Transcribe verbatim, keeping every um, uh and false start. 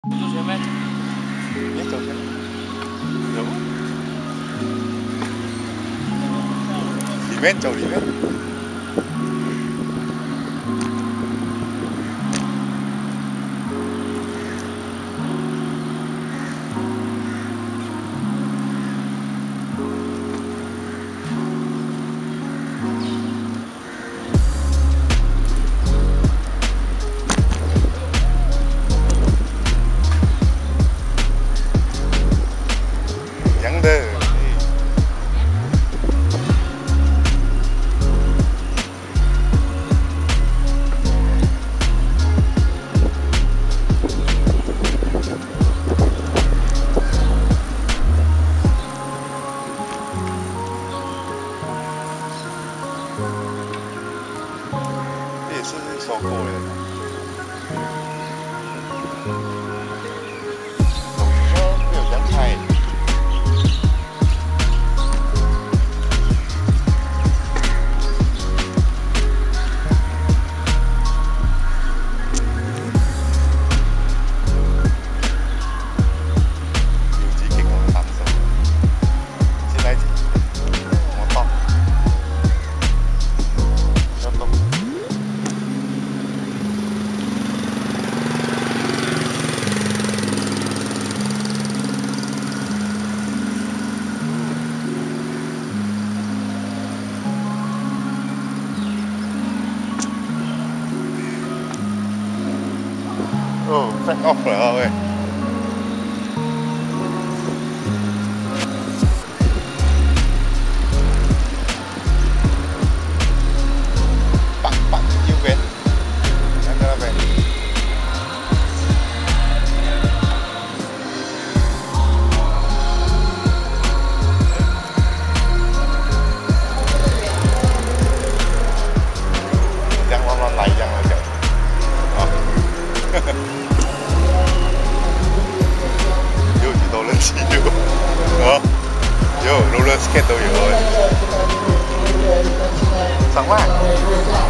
前面， 你走前面。走。里面走里面。的，这也是收购的。怎么说没有人开？哦 ，back off 了喂。ปักปักยูเวนนั่นก็เป็นยังร้อนๆไหลยังเลยเดี๋ยวอ๋อ有几多人骑有啊？有 roller skate 都有哎，上万。